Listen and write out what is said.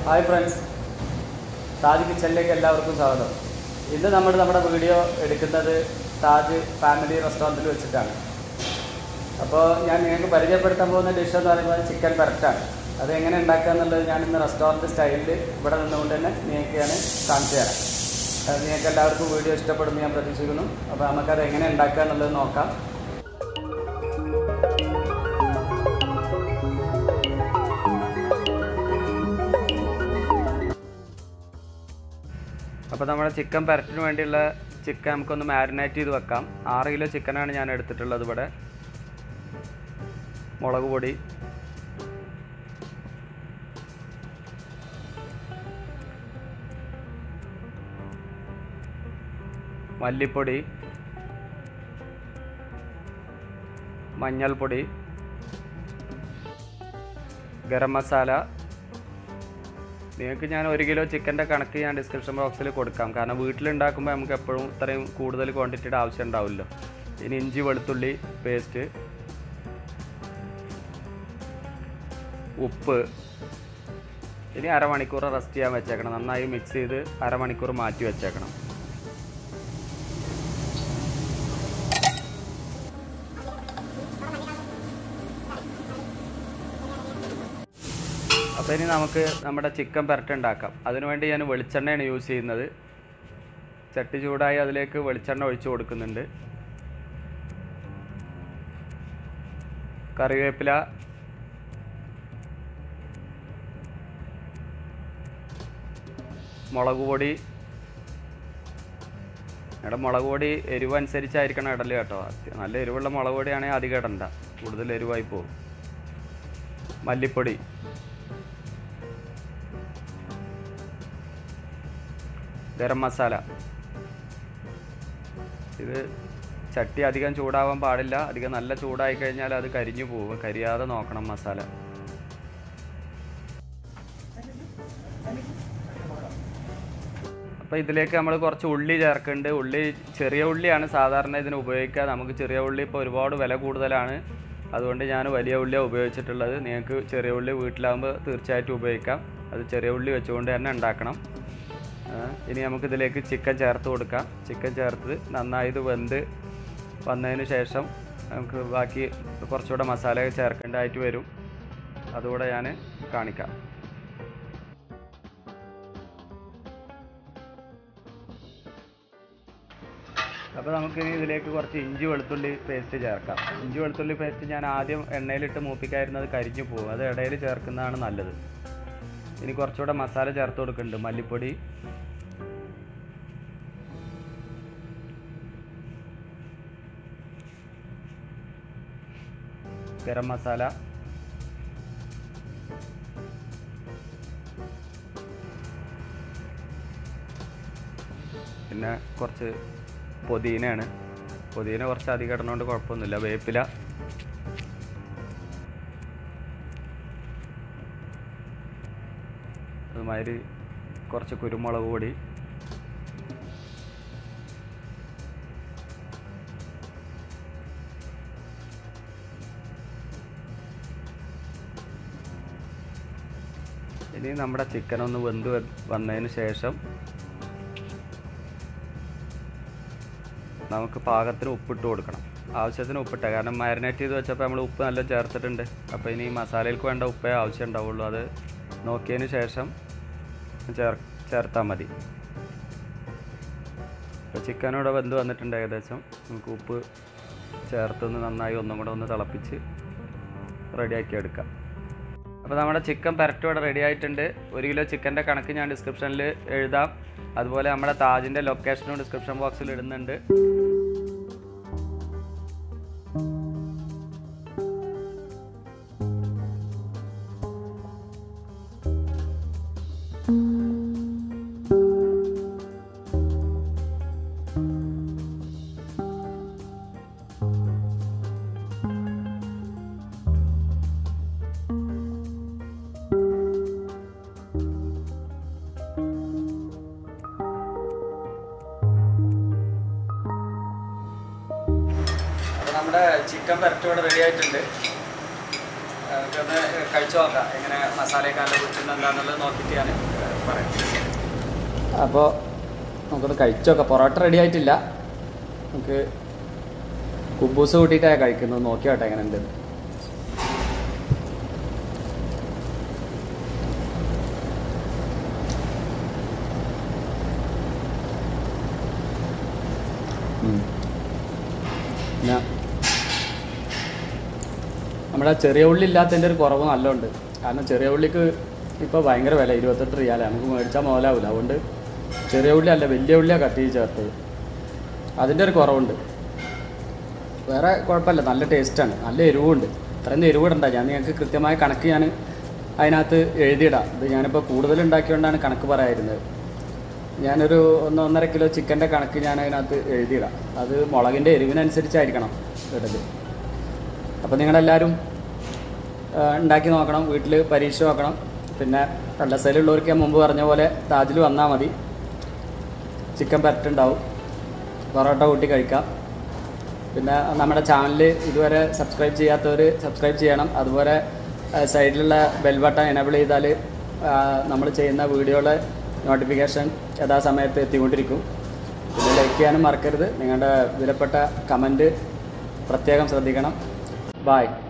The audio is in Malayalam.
ഹായ് ഫ്രണ്ട്സ്, താജ് കിച്ചണിലേക്ക് എല്ലാവർക്കും സ്വാഗതം. ഇന്ന് നമ്മുടെ വീഡിയോ എടുക്കുന്നത് താജ് ഫാമിലി റെസ്റ്റോറൻറ്റിൽ വെച്ചിട്ടാണ്. അപ്പോൾ ഞാൻ നിങ്ങൾക്ക് പരിചയപ്പെടുത്താൻ പോകുന്ന ഡിഷ് എന്ന് പറയുന്നത് ചിക്കൻ പെരട്ടാണ്. അത് എങ്ങനെ ഉണ്ടാക്കുക എന്നുള്ളത് ഞാൻ ഇന്ന് റെസ്റ്റോറൻറ്റ് സ്റ്റൈലിൽ ഇവിടെ നിന്നുകൊണ്ട് തന്നെ നിങ്ങൾക്ക് ഞാൻ കാണിച്ചു തരാം. നിങ്ങൾക്ക് എല്ലാവർക്കും വീഡിയോ ഇഷ്ടപ്പെടുമെന്ന് ഞാൻ പ്രതീക്ഷിക്കുന്നു. അപ്പോൾ നമുക്കത് എങ്ങനെ ഉണ്ടാക്കുക എന്നുള്ളത് നോക്കാം. അപ്പോൾ നമ്മുടെ ചിക്കൻ പെരട്ടിന് വേണ്ടിയുള്ള ചിക്കൻ നമുക്കൊന്ന് മാരിനേറ്റ് ചെയ്ത് വെക്കാം. 6 കിലോ ചിക്കനാണ് ഞാൻ എടുത്തിട്ടുള്ളത്. ഇവിടെ മുളക് പൊടി, മല്ലിപ്പൊടി, മഞ്ഞൾപ്പൊടി, ഗരം മസാല. നിങ്ങൾക്ക് ഞാൻ 1 കിലോ ചിക്കൻ്റെ കണക്ക് ഞാൻ ഡിസ്ക്രിപ്ഷൻ ബോക്സിൽ കൊടുക്കാം. കാരണം വീട്ടിലുണ്ടാക്കുമ്പോൾ നമുക്ക് എപ്പോഴും ഇത്രയും കൂടുതൽ ക്വാണ്ടിറ്റിയുടെ ആവശ്യം ഉണ്ടാവില്ലോ. ഇനി ഇഞ്ചി വെളുത്തുള്ളി പേസ്റ്റ്, ഉപ്പ്. ഇനി അരമണിക്കൂർ റെസ്റ്റ് ചെയ്യാൻ വെച്ചേക്കണം. നന്നായി മിക്സ് ചെയ്ത് അരമണിക്കൂർ മാറ്റി വെച്ചേക്കണം. അപ്പോൾ ഇനി നമുക്ക് നമ്മുടെ ചിക്കൻ പെരട്ട് ഉണ്ടാക്കാം. അതിനുവേണ്ടി ഞാൻ വെളിച്ചെണ്ണയാണ് യൂസ് ചെയ്യുന്നത്. ചട്ടി ചൂടായി അതിലേക്ക് വെളിച്ചെണ്ണ ഒഴിച്ചു കൊടുക്കുന്നുണ്ട്. കറിവേപ്പില, മുളക് പൊടി. ഇവിടെ മുളക് പൊടി എരിവ് അനുസരിച്ചായിരിക്കണം ഇടല് കേട്ടോ. നല്ല എരിവുള്ള മുളക് പൊടിയാണെങ്കിൽ അധികം ഇടണ്ട, കൂടുതൽ എരിവായി പോകും. മല്ലിപ്പൊടി, ഗരം മസാല. ഇത് ചട്ടി അധികം ചൂടാവാൻ പാടില്ല. അധികം നല്ല ചൂടായി കഴിഞ്ഞാൽ അത് കരിഞ്ഞു പോകും. കരിയാതെ നോക്കണം മസാല. അപ്പോൾ ഇതിലേക്ക് നമ്മൾ കുറച്ച് ഉള്ളി ചേർക്കുന്നുണ്ട്. ഉള്ളി ചെറിയ ഉള്ളിയാണ് സാധാരണ ഇതിന് ഉപയോഗിക്കുക. നമുക്ക് ചെറിയ ഉള്ളി ഇപ്പോൾ ഒരുപാട് വില കൂടുതലാണ്. അതുകൊണ്ട് ഞാൻ വലിയ ഉള്ളിയാണ് ഉപയോഗിച്ചിട്ടുള്ളത്. നിങ്ങൾക്ക് ചെറിയ ഉള്ളി വീട്ടിലാകുമ്പോൾ തീർച്ചയായിട്ടും ഉപയോഗിക്കാം. അത് ചെറിയ ഉള്ളി വെച്ചുകൊണ്ട് തന്നെ ഉണ്ടാക്കണം. ഇനി നമുക്കിതിലേക്ക് ചിക്കൻ ചേർത്ത് കൊടുക്കാം. ചിക്കൻ ചേർത്ത് നന്നായി ഇത് വെന്ത് വന്നതിന് ശേഷം നമുക്ക് ബാക്കി കുറച്ചുകൂടെ മസാല ചേർക്കേണ്ടതായിട്ട് വരും. അതുകൂടെ ഞാൻ കാണിക്കാം. അപ്പോൾ നമുക്കിനി ഇതിലേക്ക് കുറച്ച് ഇഞ്ചി വെളുത്തുള്ളി പേസ്റ്റ് ചേർക്കാം. ഇഞ്ചി വെളുത്തുള്ളി പേസ്റ്റ് ഞാൻ ആദ്യം എണ്ണയിലിട്ട് മൂപ്പിക്കായിരുന്നത് കരിഞ്ഞു പോകും. അത് ഇടയിൽ ചേർക്കുന്നതാണ് നല്ലത്. ഇനി കുറച്ചുകൂടെ മസാല ചേർത്ത് കൊടുക്കുന്നുണ്ട്. മല്ലിപ്പൊടി, ഗരം മസാല, പിന്നെ കുറച്ച് പുതിനയാണ്. പുതിന കുറച്ച് അധികം ഇടുന്നതുകൊണ്ട് കുഴപ്പമൊന്നുമില്ല. വേപ്പില, അതുമാതിരി കുറച്ച് കുരുമുളക് പൊടി, ഇനി നമ്മുടെ ചിക്കൻ ഒന്ന് വെന്ത് വന്നതിന് ശേഷം നമുക്ക് പാകത്തിന് ഉപ്പിട്ട് കൊടുക്കണം. ആവശ്യത്തിന് ഉപ്പിട്ട, കാരണം മാരിനേറ്റ് ചെയ്ത് വെച്ചപ്പോൾ നമ്മൾ ഉപ്പ് നല്ല ചേർത്തിട്ടുണ്ട്. അപ്പോൾ ഇനി മസാലയിലേക്ക് വേണ്ട ഉപ്പേ ആവശ്യം ഉണ്ടാവുള്ളൂ. അത് നോക്കിയതിന് ശേഷം ചേർത്താൽ മതി. ഇപ്പോൾ ചിക്കനോടെ വെന്ത് വന്നിട്ടുണ്ട് ഏകദേശം. നമുക്ക് ഉപ്പ് ചേർത്തൊന്ന് നന്നായി ഒന്നും കൂടെ ഒന്ന് തിളപ്പിച്ച് റെഡിയാക്കി എടുക്കാം. അപ്പോൾ നമ്മുടെ ചിക്കൻ പെരട്ട് ഇവിടെ റെഡി ആയിട്ടുണ്ട്. 1 കിലോ ചിക്കൻ്റെ കണക്ക് ഞാൻ ഡിസ്ക്രിപ്ഷനിൽ എഴുതാം. അതുപോലെ നമ്മുടെ താജിൻ്റെ ലൊക്കേഷനും ഡിസ്ക്രിപ്ഷൻ ബോക്സിൽ ഇടുന്നുണ്ട്. നമ്മുടെ ചിക്കൻ പെരട്ട് ഇവിടെ റെഡി ആയിട്ടുണ്ട്. നമുക്ക് നമുക്കൊന്ന് കഴിച്ചു നോക്കാം എങ്ങനെ മസാലയൊക്കെ നല്ല കുറിച്ചുണ്ട് എന്താണെന്നുള്ളത് നോക്കിയിട്ട് ഞാൻ പറയാം. അപ്പോൾ നമുക്കൊന്ന് കഴിച്ചു നോക്കാം. പൊറോട്ട റെഡി ആയിട്ടില്ല, നമുക്ക് കുബൂസ് കൂട്ടിയിട്ടാണ് കഴിക്കുന്നത്. നോക്കിയോട്ടെ എങ്ങനെ ഉണ്ട്. പിന്നെ നമ്മുടെ ചെറിയ ഉള്ളി ഇല്ലാത്തതിൻ്റെ ഒരു കുറവ് നല്ലോണ്ട്. കാരണം ചെറിയ ഉള്ളിക്ക് ഇപ്പോൾ ഭയങ്കര വില, 28 റിയാലാണ്. നമുക്ക് മേടിച്ചാൽ മുതലാവില്ല. അതുകൊണ്ട് ചെറിയ ഉള്ളി അല്ല വലിയ ഉള്ളിയാണ് കട്ട് ചെയ്ത് ചേർത്തത്. അതിൻ്റെ ഒരു കുറവുണ്ട്. വേറെ കുഴപ്പമില്ല, നല്ല ടേസ്റ്റാണ്, നല്ല എരിവുണ്ട്. ഇത്രയും എരിവിടണ്ട. ഞാൻ നിങ്ങൾക്ക് കൃത്യമായ കണക്ക് ഞാൻ അതിനകത്ത് എഴുതിയിടാം. ഇത് ഞാനിപ്പോൾ കൂടുതൽ ഉണ്ടാക്കിയോണ്ടാണ് കണക്ക് പറയാതിരുന്നത്. ഞാനൊരു 1-1.5 കിലോ ചിക്കൻ്റെ കണക്ക് ഞാൻ അതിനകത്ത് എഴുതിയിടാം. അത് മുളകിൻ്റെ എരിവിനനുസരിച്ചായിരിക്കണം ഇടത്. അപ്പോൾ നിങ്ങളെല്ലാവരും ഉണ്ടാക്കി നോക്കണം, വീട്ടിൽ പരീക്ഷ നോക്കണം. പിന്നെ കള്ളസലുള്ളവർക്ക് ഞാൻ മുമ്പ് പറഞ്ഞ പോലെ താജിൽ വന്നാൽ മതി. ചിക്കൻ പരട്ടുണ്ടാവും, പൊറോട്ട കൂട്ടി കഴിക്കാം. പിന്നെ നമ്മുടെ ചാനൽ ഇതുവരെ സബ്സ്ക്രൈബ് ചെയ്യാത്തവർ സബ്സ്ക്രൈബ് ചെയ്യണം. അതുപോലെ സൈഡിലുള്ള ബെൽ ബട്ടൺ എനേബിൾ ചെയ്താൽ നമ്മൾ ചെയ്യുന്ന വീഡിയോയുടെ നോട്ടിഫിക്കേഷൻ യഥാസമയത്ത് എത്തിക്കൊണ്ടിരിക്കും. പിന്നെ ലൈക്ക് ചെയ്യാനും മറക്കരുത്. നിങ്ങളുടെ വിലപ്പെട്ട കമൻറ്റ് പ്രത്യേകം ശ്രദ്ധിക്കണം. ബായ്.